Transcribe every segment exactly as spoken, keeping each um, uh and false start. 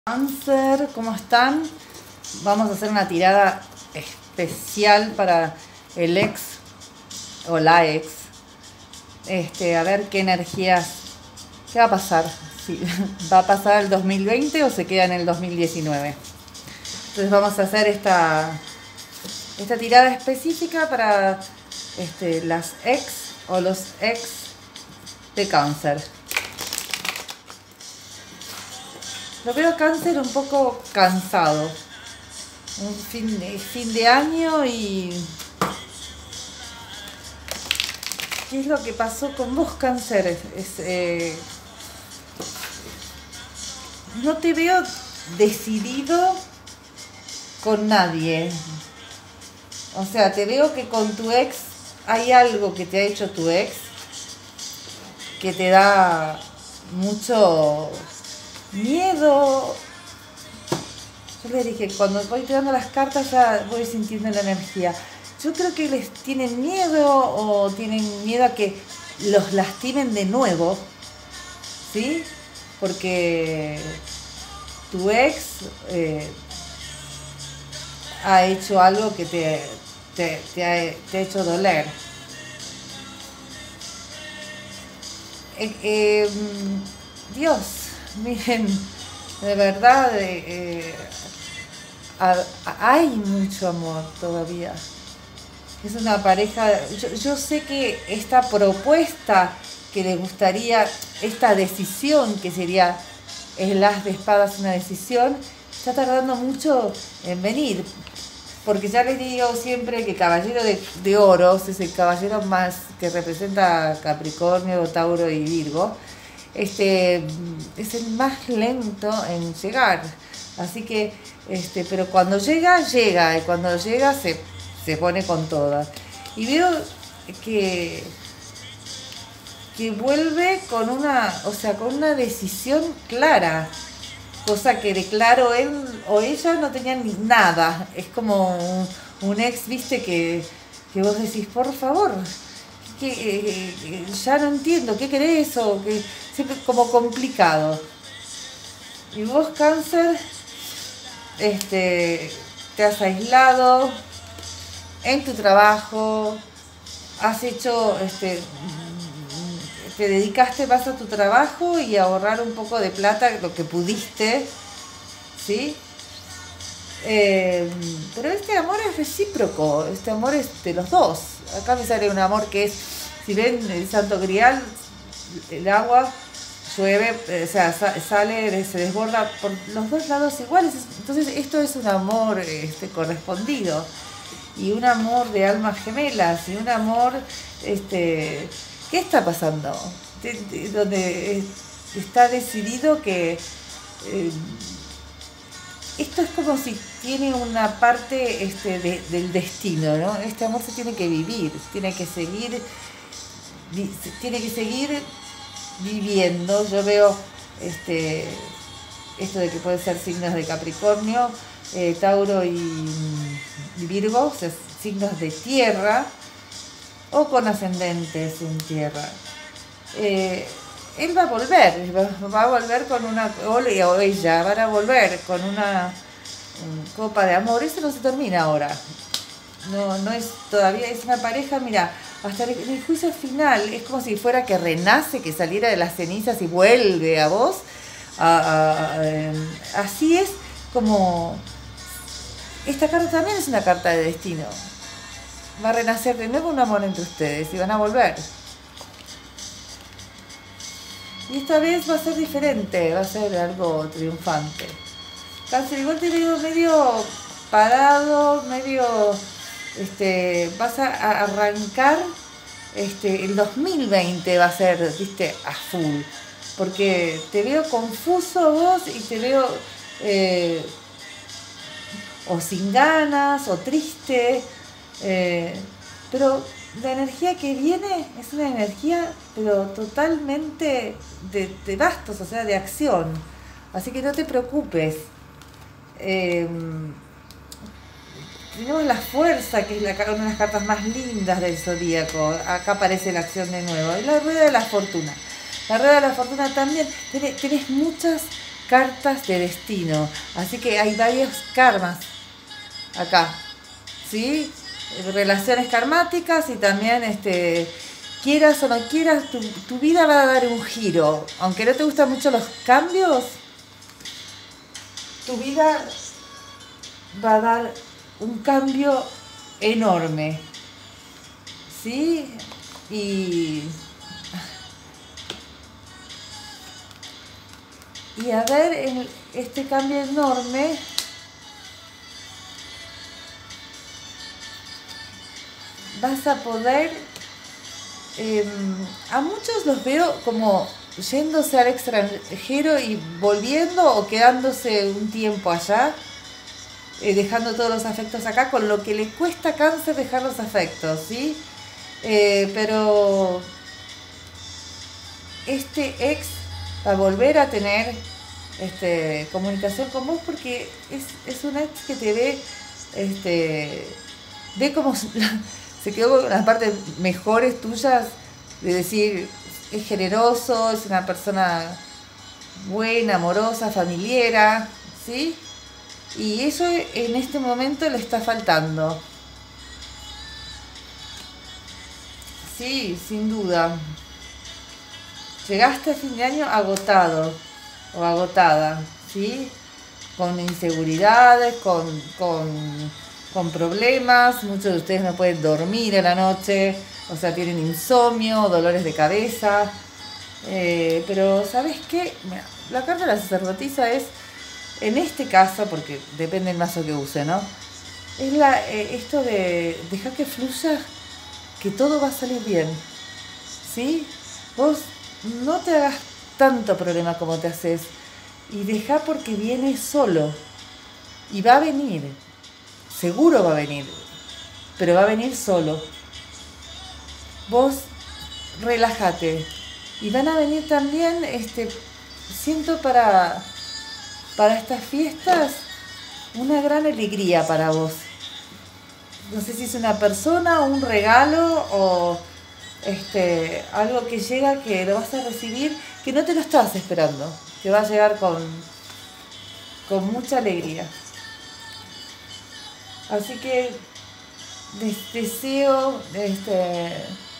Cáncer, ¿cómo están? Vamos a hacer una tirada especial para el ex o la ex. Este, a ver qué energías, qué va a pasar. Si va a pasar el dos mil veinte o se queda en el dos mil diecinueve. Entonces vamos a hacer esta, esta tirada específica para este, las ex o los ex de Cáncer. Lo veo Cáncer un poco cansado. Un fin de, fin de año y... ¿Qué es lo que pasó con vos, Cáncer? Es, es, eh, no te veo decidido con nadie. O sea, te veo que con tu ex hay algo que te ha hecho tu ex que te da mucho... miedo. Yo les dije, cuando voy tirando las cartas ya voy sintiendo la energía. Yo creo que les tienen miedo o tienen miedo a que los lastimen de nuevo, ¿sí? Porque tu ex eh, ha hecho algo que te, te, te, ha, te ha hecho doler. Eh, eh, Dios, miren, de verdad, eh, eh, a, a, hay mucho amor todavía. Es una pareja, yo, yo sé que esta propuesta que le gustaría, esta decisión que sería el as de espadas, una decisión, está tardando mucho en venir. Porque ya les digo siempre que Caballero de, de Oros es el caballero más que representa Capricornio, Tauro y Virgo. Este es el más lento en llegar, así que este pero cuando llega llega y cuando llega se, se pone con todas y veo que que vuelve con una, o sea, con una decisión clara, cosa que de claro él o ella no tenían ni nada. Es como un, un ex, viste, que, que vos decís, por favor, que eh, eh, ya no entiendo, ¿qué querés? O que siempre como complicado. Y vos, Cáncer, este, te has aislado en tu trabajo, has hecho, este, te dedicaste más a tu trabajo y a ahorrar un poco de plata, lo que pudiste, ¿sí? Eh, pero este amor es recíproco, este amor es de los dos. Acá me sale un amor que es, si ven el Santo Grial, el agua llueve, o sea, sale, se desborda por los dos lados iguales. Entonces esto es un amor este, correspondido, y un amor de almas gemelas, y un amor, este, ¿qué está pasando? De, de, donde está decidido que eh, esto es como si tiene una parte este, de, del destino, ¿no? Este amor se tiene que vivir, tiene que seguir, tiene que seguir viviendo. Yo veo este, esto de que puede ser signos de Capricornio, eh, Tauro y, y Virgo, o sea, signos de tierra o con ascendentes en tierra. Eh, él va a volver, va, va a volver con una, o ella van a volver con una um, copa de amor. Eso no se termina ahora. No, no es todavía, es una pareja, mira, hasta el, el juicio final, es como si fuera que renace, que saliera de las cenizas y vuelve a vos. A, a, a, eh, así es como, esta carta también es una carta de destino. Va a renacer de nuevo un amor entre ustedes y van a volver. Y esta vez va a ser diferente, va a ser algo triunfante. Cáncer, igual te digo medio parado, medio... Este, vas a arrancar este, el dos mil veinte va a ser, viste, a full, porque te veo confuso vos y te veo eh, o sin ganas o triste, eh, pero la energía que viene es una energía pero totalmente de, de bastos, o sea, de acción, así que no te preocupes. eh, Tenemos la fuerza, que es la, una de las cartas más lindas del zodíaco. Acá aparece la acción de nuevo. Y la rueda de la fortuna. La rueda de la fortuna también. Tenés, tenés muchas cartas de destino. Así que hay varios karmas acá, ¿sí? Relaciones karmáticas y también, este, quieras o no quieras, tu, tu vida va a dar un giro. Aunque no te gustan mucho los cambios, tu vida va a dar un cambio enorme, ¿sí? Y, y a ver, en este cambio enorme, vas a poder, eh, a muchos los veo como yéndose al extranjero y volviendo o quedándose un tiempo allá, eh, dejando todos los afectos acá, con lo que le cuesta a Cáncer dejar los afectos, ¿sí? Eh, pero este ex va a volver a tener este, comunicación con vos porque es, es un ex que te ve, este, ve como se quedó con las partes mejores tuyas, de decir, es generoso, es una persona buena, amorosa, familiera, ¿sí? Y eso en este momento le está faltando. Sí, sin duda. Llegaste a fin de año agotado o agotada, ¿sí? Con inseguridades, con, con, con problemas. Muchos de ustedes no pueden dormir en la noche, o sea, tienen insomnio, dolores de cabeza. Eh, pero, ¿sabes qué? Mira, la carta de la sacerdotisa es, en este caso, porque depende del mazo que use, ¿no? Es la, eh, esto de dejar que fluya, que todo va a salir bien, ¿sí? Vos no te hagas tanto problema como te haces y deja porque viene solo y va a venir, seguro va a venir, pero va a venir solo. Vos relájate y van a venir también, este, siento para, para estas fiestas una gran alegría para vos. No sé si es una persona, un regalo o este, algo que llega que lo vas a recibir, que no te lo estás esperando, que va a llegar con, con mucha alegría. Así que des deseo este,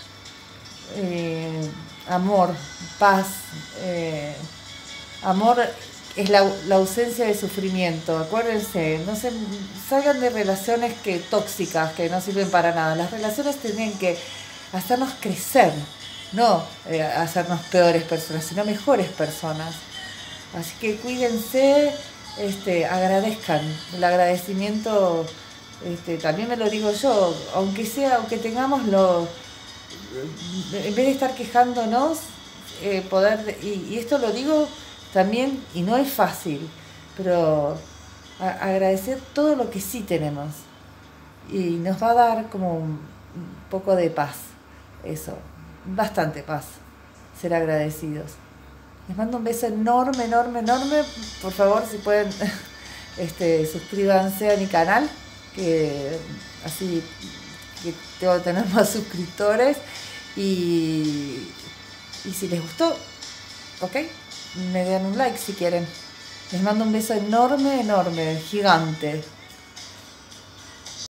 eh, amor, paz, eh, amor es la, la ausencia de sufrimiento. Acuérdense, no se salgan de relaciones que tóxicas, que no sirven para nada. Las relaciones tienen que hacernos crecer, no eh, hacernos peores personas, sino mejores personas. Así que cuídense, este, agradezcan. El agradecimiento, este, también me lo digo yo, aunque sea, aunque tengamos lo, en vez de estar quejándonos, eh, poder, y, y esto lo digo también, y no es fácil, pero a, agradecer todo lo que sí tenemos. Y nos va a dar como un, un poco de paz, eso, bastante paz, ser agradecidos. Les mando un beso enorme, enorme, enorme. Por favor, si pueden, este, suscríbanse a mi canal, que así que tengo que tener más suscriptores. Y, y si les gustó, ok, me dan un like si quieren. Les mando un beso enorme, enorme, gigante.